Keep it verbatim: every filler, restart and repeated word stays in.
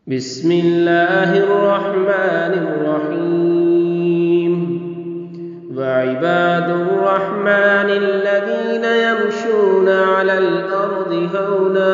بسم الله الرحمن الرحيم وعباد الرحمن الذين يمشون على الأرض هونا